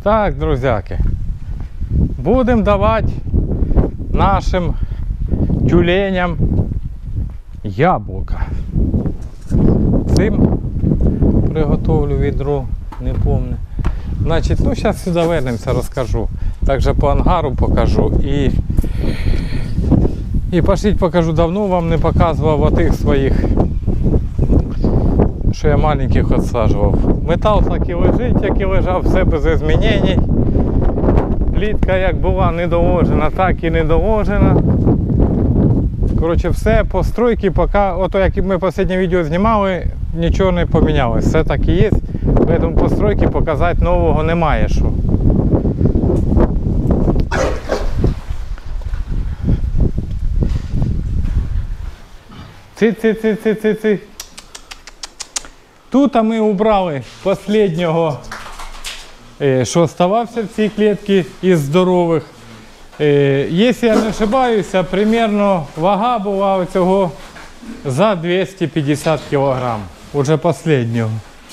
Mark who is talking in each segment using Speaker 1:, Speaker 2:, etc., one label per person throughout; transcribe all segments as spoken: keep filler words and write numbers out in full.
Speaker 1: Так, друзяки, будемо давати нашим тюленям яблука. Цим приготовлю відро, не пам'ятаю. Значить, ну зараз сюди вернемося, розкажу. Також по ангару покажу і і пошліть покажу, давно вам не показував отих своїх, що я маленьких відсаджував. Метал так і лежить, як і лежав, все без змінень. Плітка як була не доложена, так і не доложена. Коротше, все по стройці, поки, ото як ми останнє відео знімали, нічого не помінялось. Все так і є, тому по стройці показати нового немає що. Ци-ци-ци-ци-ци-ци. Тут ми убрали останнього, що оставався в цій клітці із здорових. Якщо я не ошибаюся, примерно вага була у цього за двісті п'ятдесят кілограм. Уже останнього.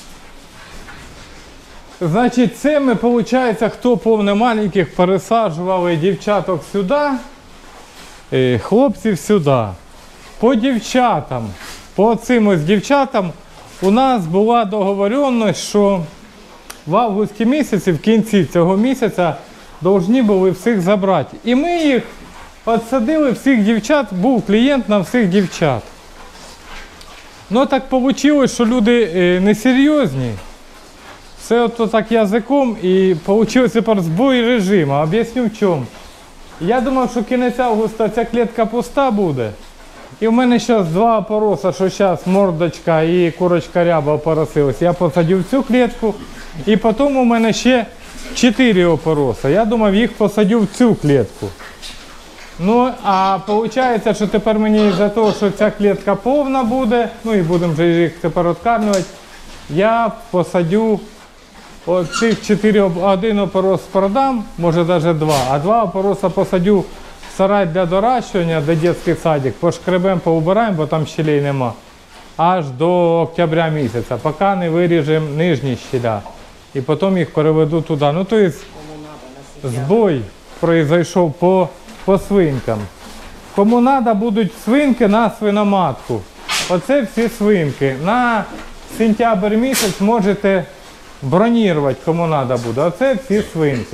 Speaker 1: Значить, це ми, виходить, хто повне маленьких, пересаджували дівчаток сюди, хлопців сюди. По дівчатам, по цим ось дівчатам у нас була договоренність, що в августі місяці, в кінці цього місяця, повинні були всіх забрати. І ми їх відсадили, всіх дівчат, був клієнт на всіх дівчат. Ну так вийшло, що люди несерйозні. Все ото так язиком і вийшло тепер збой режиму. Об'ясню в чому. Я думав, що кінець августа ця клітка пуста буде. І в мене зараз два опороса, що зараз мордочка і курочка ряба опоросилась. Я посадив цю клітку. І потім у мене ще чотири опороса. Я думав, їх посадив в цю клітку. Ну, а виходить, що тепер мені за те, що ця клітка повна буде, ну і будемо вже їх тепер відкармлювати, я посадю оцих чотири, один опорос продам, може навіть два, а два опороса посадю в сарай для доращування, де дитячий садик, пошкребемо, поубираємо, бо там щелей нема, аж до октября місяця, поки не виріжемо нижні щеля. І потім їх переведу туди. Ну, тобто, збой пройшов по, по свинкам. Кому треба, будуть свинки на свиноматку. Оце всі свинки. На сентябрь місяць можете бронірувати, кому треба буде. Оце всі свинки.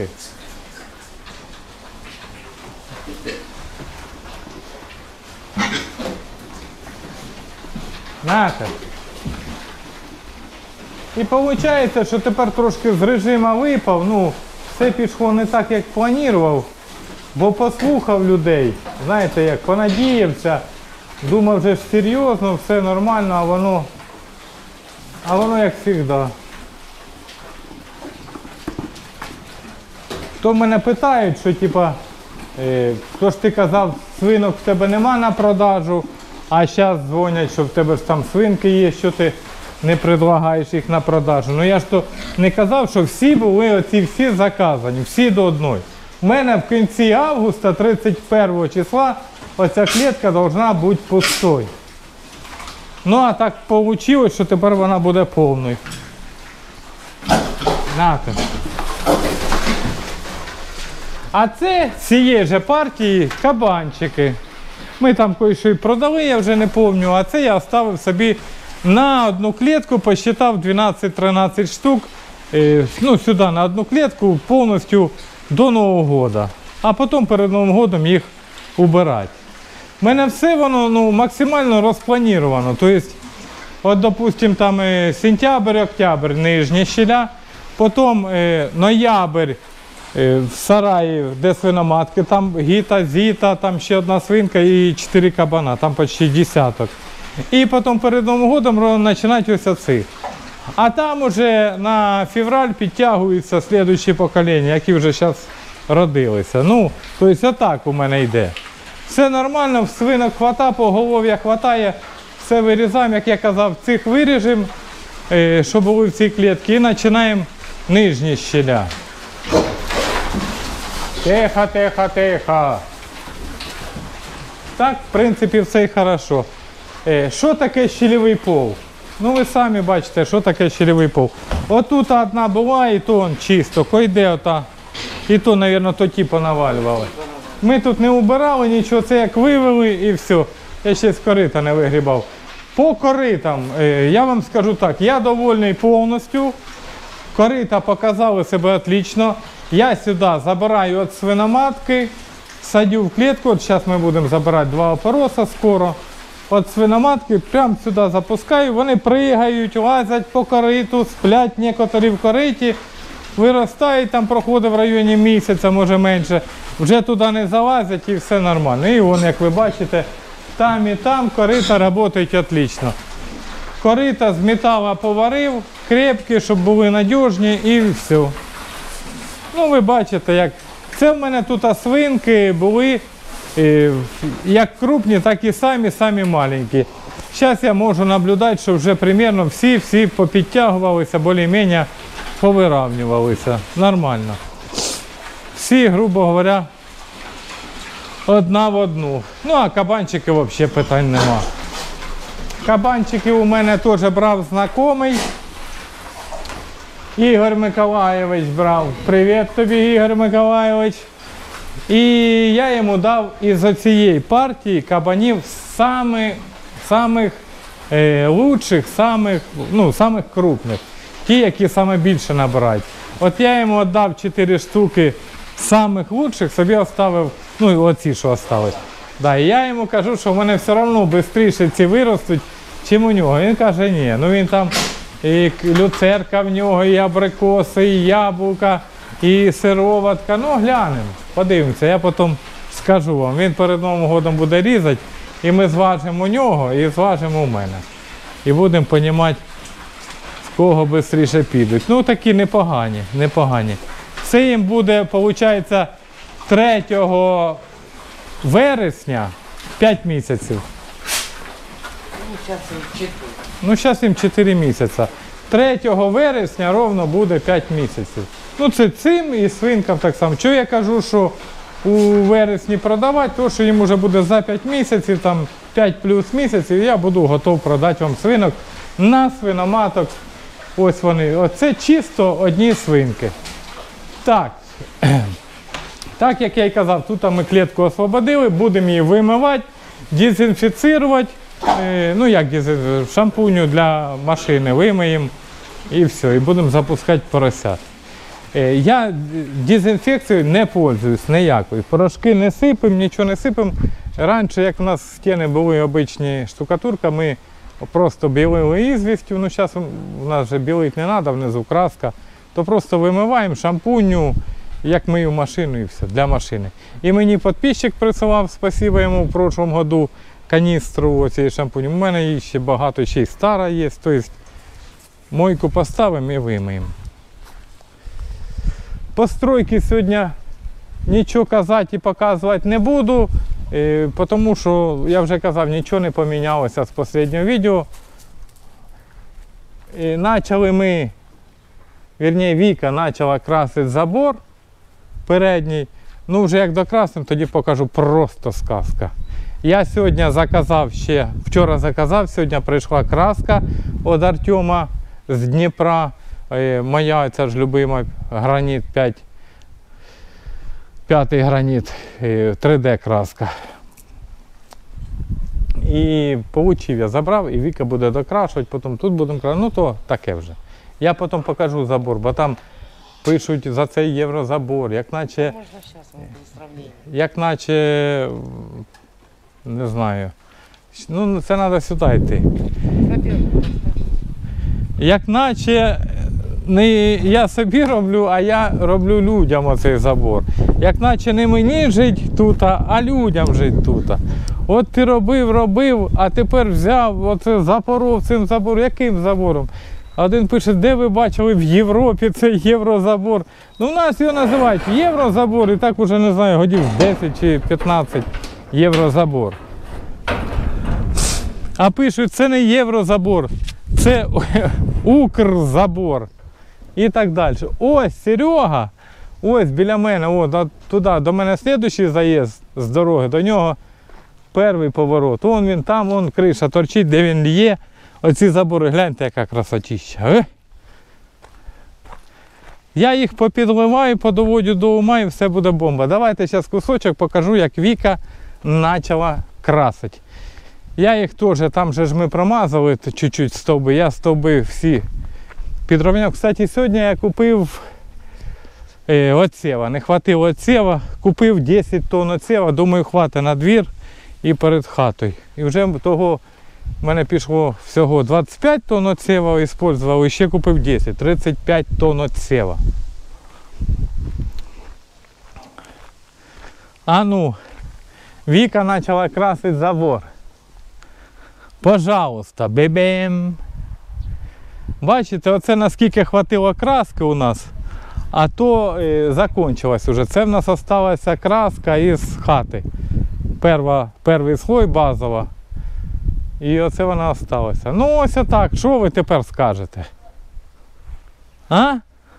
Speaker 1: Нате. І виходить, що тепер трошки з режиму випав, ну, все пішло не так, як планував, бо послухав людей, знаєте, як понадіявся, думав, вже ж серйозно, все нормально, а воно, а воно як завжди. То мене питають, що типа, е, то ж ти казав, свинок в тебе нема на продажу, а зараз дзвонять, що в тебе ж там свинки є, що ти не предлагаєш їх на продажу. Ну я ж то не казав, що всі були оці всі заказані, всі до одної. У мене в кінці августа, тридцять першого числа, оця клітка повинна бути пустою. Ну а так вийшло, що тепер вона буде повною. Нате. А це цієї ж партії кабанчики. Ми там кое-що і продали, я вже не пам'ятаю, а це я оставив собі на одну клітку, посчитав дванадцять-тринадцять штук, ну сюди на одну клітку повністю до Нового року. А потім перед Новим роком їх убирати. У мене все воно ну, максимально розплановано. Тобто, от, допустим, там сентябрь, октябрь нижні щеля, потім е, ноябрь е, в сараї, де свиноматки, там гіта, зіта, там ще одна свинка і чотири кабана, там почти десяток. І потім перед Новим роком починати ось оцих. А там уже на февраль підтягуються слідуючі покоління, які вже зараз родилися. Ну, тобто отак у мене йде. Все нормально, в свинок хватає, поголов'я хватає, все вирізаємо, як я казав, цих виріжемо, що були в цій клітці, і починаємо нижні щеля. Тихо, тихо, тихо. Так, в принципі, все і хорошо. Що таке щелевий пол? Ну ви самі бачите, що таке щільовий пол. Отут одна була, і то он чисто, койде ота. І то, мабуть, то ті понавалювали. Ми тут не убирали нічого, це як вивели і все. Я ще з корита не вигрібав. По коритам, я вам скажу так, я довольний повністю. Корита показали себе отлично. Я сюди забираю від свиноматки, садю в клітку. От зараз ми будемо забирати два опороса скоро. От свиноматки прямо сюди запускаю. Вони пригають, лазять по кориту, сплять некоторі в кориті. Виростають, там проходить в районі місяця, може менше. Вже туди не залазять і все нормально. І вон, як ви бачите, там і там корита працюють отлично. Корита з металу поварив, крепкі, щоб були надіжні і все. Ну ви бачите, як це в мене тут свинки були е, як крупні, так і самі, самі маленькі. Зараз я можу наблюдати, що вже примерно всі-всі попідтягувалися, більш-менш повиравнювалися. Нормально. Всі, грубо говоря, одна в одну. Ну а кабанчики взагалі питань нема. Кабанчики у мене теж брав знайомий. Ігор Миколайович брав. Привіт тобі, Ігор Миколайович. І я йому дав із цієї партії кабанів самих, самих е, лучших, самих, ну, самих крупних. Ті, які саме більше набирають. От я йому віддав чотири штуки самих лучших, собі оставив, ну і оці, що остались. Да, і я йому кажу, що в мене все одно швидше ці виростуть, чим у нього. Він каже, ні, ну він там і люцерка в нього, і абрикоси, і яблука, і сироватка. Ну глянемо, подивимося, я потім скажу вам. Він перед Новим годом буде різати, і ми зважимо у нього, і зважимо у мене. І будемо розуміти, з кого швидше підуть. Ну такі непогані, непогані. Це їм буде, виходить, третього вересня п'ять місяців. Ну, зараз їм чотири місяці. третього вересня ровно буде п'ять місяців. Ну, це цим і свинкам так само. Чого я кажу, що у вересні продавати, то що їм вже буде за п'ять місяців, там п'ять плюс місяців, я буду готов продати вам свинок на свиноматок. Ось вони. Оце чисто одні свинки. Так. Так, як я й казав, тут ми клітку освободили, будемо її вимивати, дезінфіцирувати. Ну як дезінфіцирувати, шампуню для машини вимиємо і все, і будемо запускати поросят. Я дезінфекцією не пользуюсь ніякою. Порошки не сипемо, нічого не сипемо. Раніше, як у нас стіни були обичні штукатурка, ми просто білили ізвістю, ну зараз у нас вже білити не треба, внизу краска, то просто вимиваємо шампуню, як мию машину і все, для машини. І мені підписчик присилав, спасибо йому, в прошлому году каністру цієї шампуню. У мене її ще багато, ще й стара є, тобто мойку поставимо і вимиємо. Постройки сьогодні нічого казати і показувати не буду, тому що, я вже казав, нічого не помінялося з останнього відео. І почали ми, вірніше, Віка почала красити забор передній. Ну вже як докрасимо, тоді покажу, просто сказка. Я сьогодні заказав ще, вчора заказав, сьогодні прийшла краска від Артема з Дніпра. Моя, ця ж любима, граніт п'ять, п'ятий граніт, три де краска. І получив, я забрав, і Віка буде докрашувати, потім тут будемо красити, ну то таке вже. Я потім покажу забор, бо там пишуть за цей єврозабор, як наче,
Speaker 2: можна зараз вам буде сравнення.
Speaker 1: Як наче, не знаю, ну це треба сюди йти. Як наче не я собі роблю, а я роблю людям оцей забор. Як наче не мені жить тут, а людям жить тут. От ти робив, робив, а тепер взяв, оце запоров цим забором. Яким забором? Один пише, де ви бачили в Європі цей єврозабор. Ну, в нас його називають єврозабор, і так уже, не знаю, годів десять чи п'ятнадцять єврозабор. А пишуть, це не єврозабор, це Укрзабор. І так далі. Ось Серега, ось біля мене, о, туди, до мене слідуючий заїзд з дороги, до нього перший поворот. Вон він там, вон криша торчить, де він є. Оці забори, гляньте, яка красотища. Е? Я їх попідливаю, подоводю до ума і все буде бомба. Давайте зараз кусочок покажу, як Віка почала красити. Я їх теж, там же ж ми промазали чуть-чуть стовби, я стовби всі підровняв. Кстати, сьогодні я купив е, оцева, не хватило оцева, купив десять тонн оцева, думаю, хватить на двір і перед хатою. І вже того в мене пішло всього двадцять п'ять тонн оцева, використовував, і ще купив десять, тридцять п'ять тонн оцева. А ну, Віка почала красити забор. Пожалуйста, бебем. Бачите, оце наскільки хватило краски у нас, а то е, закончилось уже. Це в нас залишилася краска із хати. Перва, перший слой базова. І оце вона залишилася. Ну ось отак, що ви тепер скажете? А?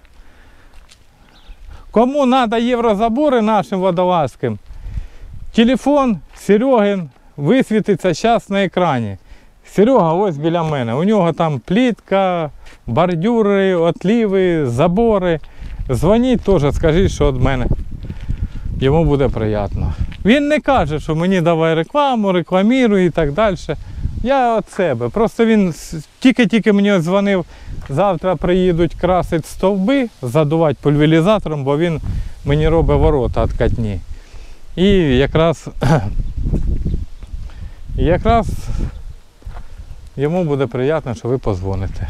Speaker 1: Кому треба єврозабори нашим водолазьким, телефон Серегин висвітиться зараз на екрані. Серега ось біля мене. У нього там плітка, бордюри, отліви, забори. Дзвоніть теж, скажіть, що від мене. Йому буде приємно. Він не каже, що мені давай рекламу, рекламірую і так далі. Я від себе. Просто він тільки-тільки мені дзвонив, завтра приїдуть красити стовби, задувати пульверизатором, бо він мені робить ворота від катні. І якраз, якраз йому буде приємно, що ви подзвоните.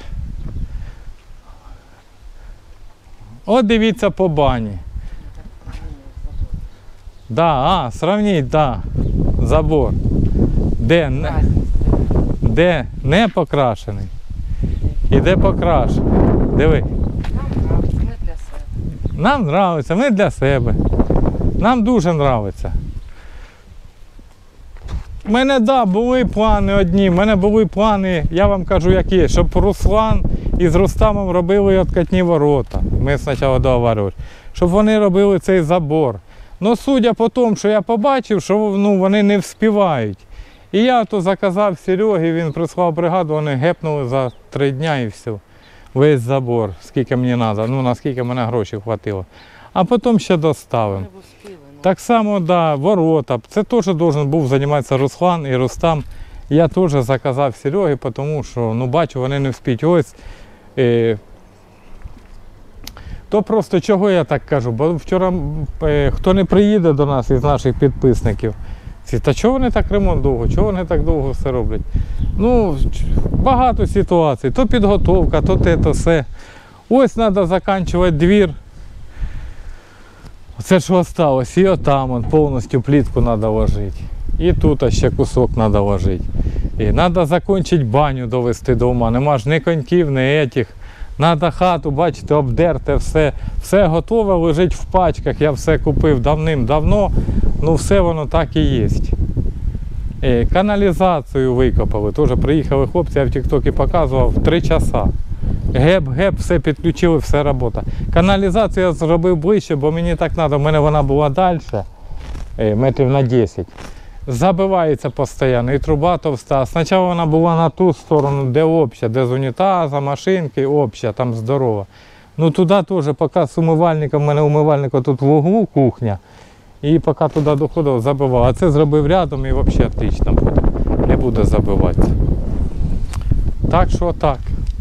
Speaker 1: От дивіться по бані. Да, а, сравніть, да, забор. Де не, де не покрашений і де покрашений. Диви. Нам подобається, ми для себе. Нам дуже подобається. У мене, да, були плани одні, в мене були плани, я вам кажу, які, щоб Руслан із Рустамом робили откатні ворота. Ми спочатку договорилися, щоб вони робили цей забор. Ну, судя по тому, що я побачив, що ну, вони не вспівають. І я то заказав Серегі, він прислав бригаду, вони гепнули за три дня і все. Весь забор, скільки мені треба, ну наскільки мене грошей хватило. А потім ще доставимо. Так само, да, ворота. Це теж должен був займатися Руслан і Рустам. Я теж заказав Серегі, тому що, ну, бачу, вони не вспіють. Ось, е, то просто чого я так кажу, бо вчора е, хто не приїде до нас із наших підписників, ці, та чого вони так ремонт довго, чого вони так довго все роблять? Ну, багато ситуацій, то підготовка, то те, то все. Ось треба закінчувати двір. Це що залишилось, і отам повністю плитку треба ложити. І тут ще кусок треба ложити. І треба закінчити баню, довести до ума. Нема ж ні коньків, ні етих. Треба хату, бачите, обдерте все. Все готове, лежить в пачках. Я все купив давним-давно. Ну все воно так і є. І каналізацію викопали. Теж приїхали хлопці, я в тіктокі показував, три часа. Геп-геп, все підключили, все робота. Каналізацію я зробив ближче, бо мені так треба, в мене вона була далі, метрів на десять. Забивається постійно, і труба товста. Спочатку вона була на ту сторону, де обща, де з унітаза, машинки, обща, там здорова. Ну туди теж, поки з умивальником, в мене умивальник тут в углу, кухня, і поки туди доходив, забивав. А це зробив рядом і взагалі отлично буде. Не буде забиватися. Так що так.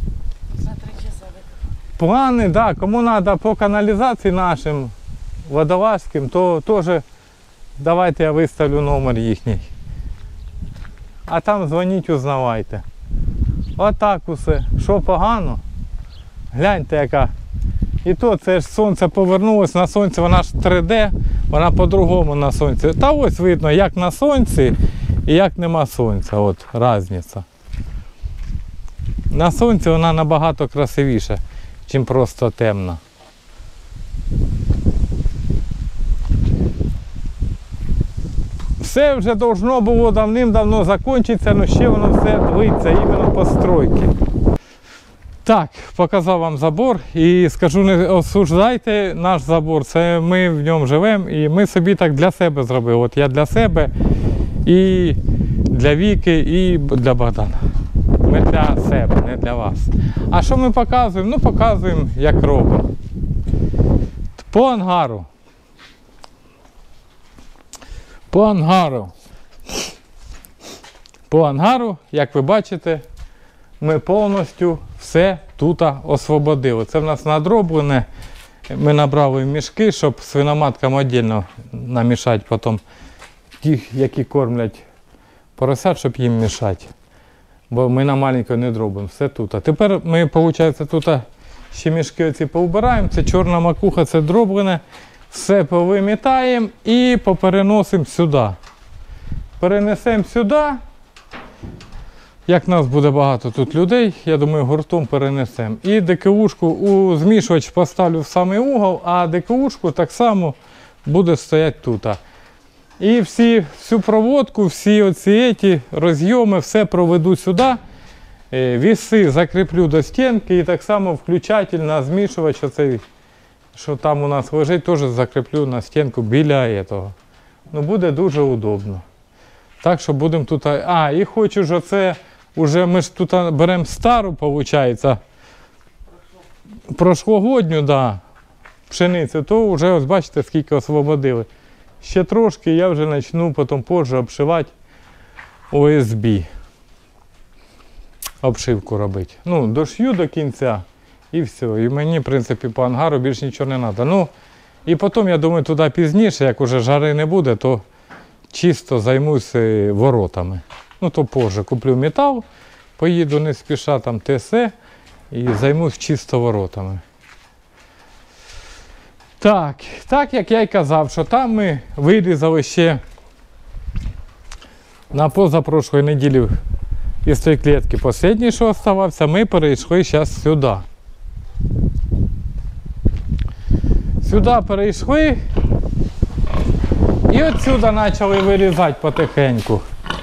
Speaker 1: Плани, да, кому треба по каналізації нашим водолазьким, то теж давайте я виставлю номер їхній. А там дзвоніть, узнавайте. Отак усе. Що погано? Гляньте яка. І то це ж сонце повернулось, на сонці вона ж три де, вона по-другому на сонці. Та ось видно, як на сонці і як нема сонця. От різниця. На сонці вона набагато красивіша, чим просто темна. Все вже должно було давним-давно закінчитися, але ще воно все длиться, іменно постройки. Так, показав вам забор і скажу, не осуждайте наш забор, це ми в ньому живемо і ми собі так для себе зробили. От я для себе і для Віки, і для Богдана. Ми для себе, не для вас. А що ми показуємо? Ну, показуємо, як робимо. По ангару. По ангару. По ангару, як ви бачите, ми повністю все тут освободили. Це в нас надроблене. Ми набрали мішки, щоб свиноматкам віддільно намішати потім ті, які кормлять поросят, щоб їм мішати. Бо ми на маленько не дробимо. Все тут. А тепер ми, виходить, тут ще мішки оці поубираємо. Це чорна макуха, це дроблене. Все повимітаємо і попереносимо сюди. Перенесемо сюди. Як нас буде багато тут людей, я думаю, гуртом перенесемо. І ДКУшку у змішувач поставлю в самий угол, а ДКУшку так само буде стояти тут. І всі, всю проводку, всі оці ці розйоми, все проведу сюди. Віси закріплю до стінки і так само включатель на змішувач, оцей, що там у нас лежить, теж закріплю на стінку біля цього. Ну, буде дуже удобно. Так що будемо тут. А, і хочу ж оце, уже ми ж тут беремо стару, виходить, прошлогодню, да, пшеницю, то вже ось бачите, скільки освободили. Ще трошки, я вже почну потім позже обшивати О С Б. Обшивку робити. Ну, дошью до кінця і все. І мені, в принципі, по ангару більше нічого не треба. Ну, і потім, я думаю, туди пізніше, як уже жари не буде, то чисто займуся воротами. Ну, то позже куплю метал, поїду не спіша, там ТСЕ, і займусь чисто воротами. Так, так як я й казав, що там ми вирізали ще на позапрошлої неділі із тої клітки останній, що залишався, ми перейшли зараз сюди. Сюди перейшли і отсюди почали вирізати потихеньку.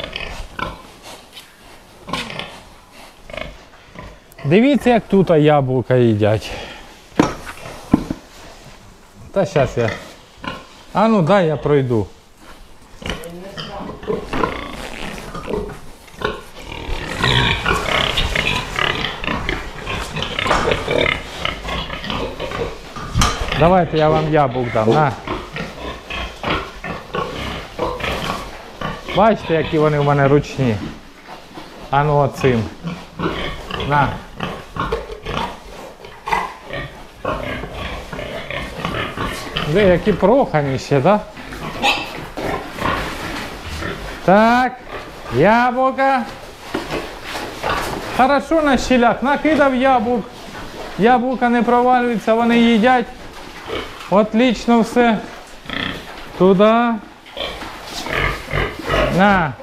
Speaker 1: Дивіться, як тут яблука їдять. Та зараз я. А ну дай я пройду. Давайте я вам яблук дам, на. Бачите, які вони в мене ручні. А ну оцим. На. Ви які прохані ще, так? Да? Так, яблука. Хорошо на щелях, накидав яблук. Яблука не провалюються, вони їдять. Отлично все. Туди. На.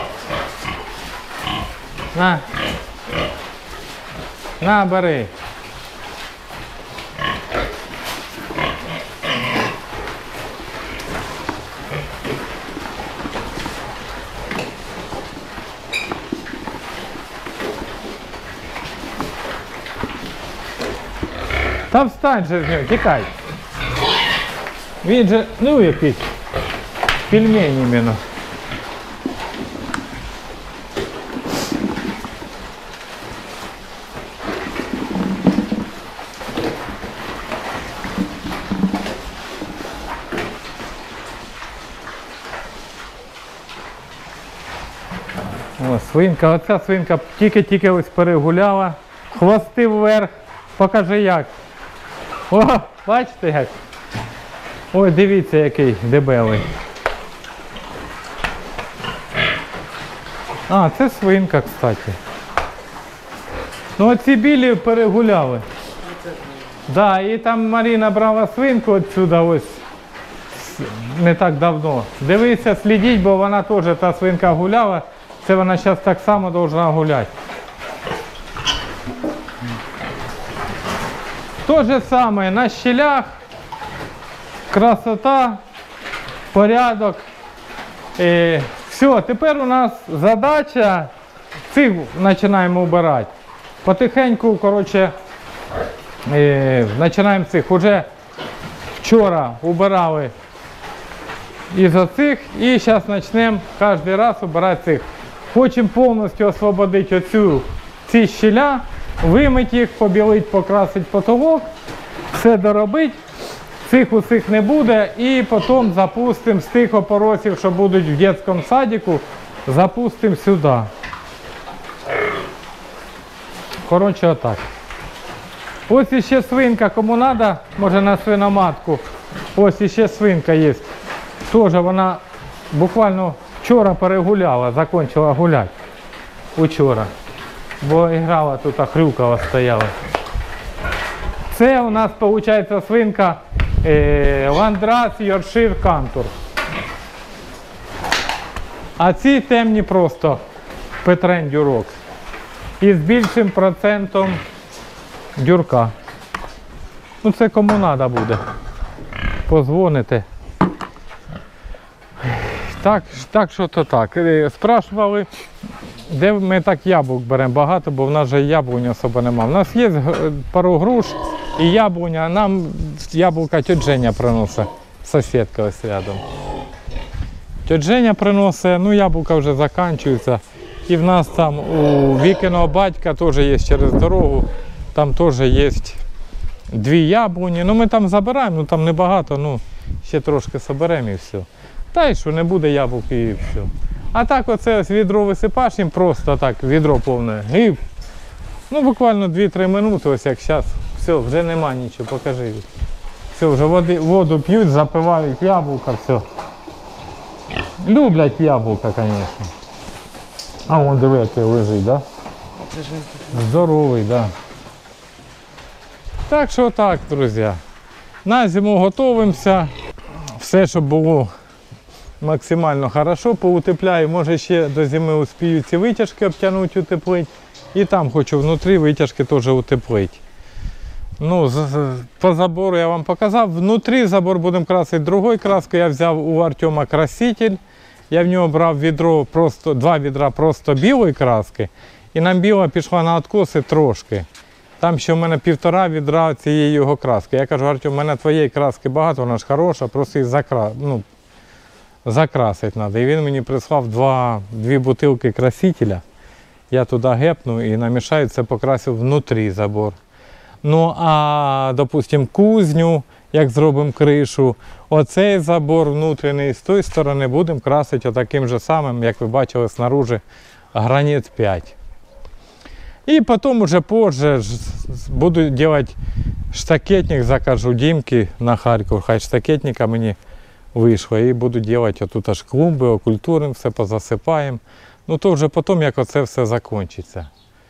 Speaker 1: На. На, бери. Та встань же з нього, тікай. Він же, ну якийсь пельмень іменно. О, свинка, оця свинка тільки-тільки ось перегуляла. Хвости вверх. Покажи як. О, бачите як? Ой, дивіться який дебелий. А, це свинка, кстати. Ну оці білі перегуляли. Да, і там Маріна брала свинку отсюда ось не так давно. Дивіться, слідіть, бо вона теж, та свинка гуляла. Це вона зараз так само повинна гуляти. То же саме на щелях, красота, порядок. І все, тепер у нас задача, цих починаємо обирати. Потихеньку, коротше, починаємо цих. Уже вчора убирали із оцих і зараз почнемо кожен раз обирати цих. Хочемо повністю освободити оцю ці щіля, вимити їх, побілити, покрасити потолок, все доробити. Цих усіх не буде, і потім запустимо з тих опоросів, що будуть в дитячому садику, запустимо сюди. Коротше, отак. Ось іще свинка, кому треба, може на свиноматку. Ось іще свинка є. Теж вона буквально вчора перегуляла, закінчила гуляти. Учора. Бо грала тут, а хрюкала стояла. Це у нас, виходить, свинка е, Ландрас Йоркшир Кантур. А ці темні просто Петрен Дюрок. І з більшим процентом дюрка. Ну це кому треба буде. Позвоните. Так, так що то так. Спрашували, де ми так яблук беремо багато, бо в нас же яблуні особо немає. У нас є пару груш і яблуня, а нам яблука тьотя Женя приносить. Сусідка ось рядом. Тьотя Женя приносить, ну яблука вже закінчуються. І в нас там у Вікиного батька теж є через дорогу, там теж є дві яблуні. Ну ми там забираємо, ну там небагато, ну ще трошки соберемо і все. Та й що, не буде яблук і все. А так оце ось відро висипаєш їм просто так, відро повне. І, ну буквально дві-три минути, ось як зараз. Все, вже нема нічого, покажи. Все, вже води, воду п'ють, запивають яблука, все. Люблять яблука, звісно. А вон диви, який лежить, так? Да? Здоровий, так. Да. Так що так, друзі. На зиму готуємося. Все, щоб було максимально хорошо, поутепляю. Може ще до зими успію ці витяжки обтягнути, утеплити. І там хочу внутрі витяжки теж утеплити. Ну, по забору я вам показав. Внутрі забор будемо красити другою краскою. Я взяв у Артема краситель. Я в нього брав відро, просто, два відра просто білої краски. І нам біла пішла на откоси трошки. Там ще в мене півтора відра цієї його краски. Я кажу, Артем, у мене твоєї краски багато, вона ж хороша, просто її закра... ну, закрасити треба. І він мені прислав два, дві бутилки красителя. Я туди гепну і намішаю, це покрасив внутрі забор. Ну а, допустим, кузню, як зробимо кришу, оцей забор внутрішній з тої сторони будемо красити отаким же самим, як ви бачили, снаружи граніт п'ять. І потім уже позже буду робити штакетник, закажу Дімки на Харків, хай штакетника мені вийшло. І буду робити отут аж клумби, окультуримо, все позасипаємо. Ну то вже потім, як оце все закінчиться.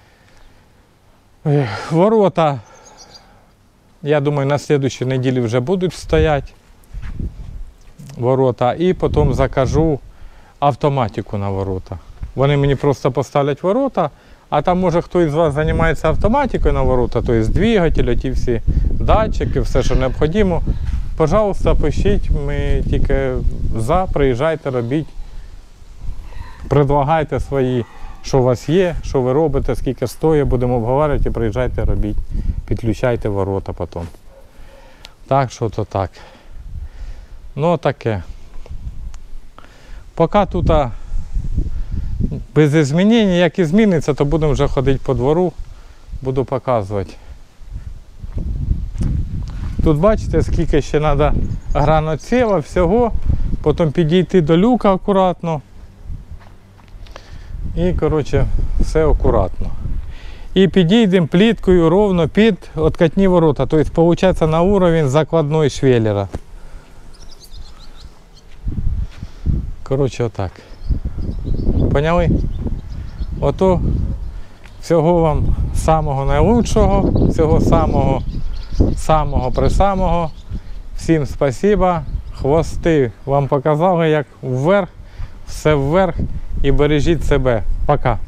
Speaker 1: Ворота, я думаю, на слідчій неділі вже будуть стояти ворота. І потім закажу автоматику на ворота. Вони мені просто поставлять ворота, а там може хтось з вас займається автоматикою на ворота, тобто двигатель, ті всі датчики, все, що необхідно. Пожалуйста, пишіть, ми тільки за, приїжджайте, робіть, предлагайте свої, що у вас є, що ви робите, скільки стоїть, будемо обговорювати, приїжджайте, робіть, підключайте ворота потім. Так, що то так. Ну, таке. Поки тут без змінень, як і зміниться, то будемо вже ходити по двору, буду показувати. Тут бачите, скільки ще треба граноцева, всього, потім підійти до люка акуратно. І, коротше, все акуратно. І підійдемо пліткою ровно під откатні ворота, тобто, виходить, на уровень закладної швеллера. Коротше, отак. Поняли? Ото всього вам самого найкращого, всього самого, самого присамого. Всім спасибо. Хвости вам показали, як вверх, все вверх. І бережіть себе. Пока.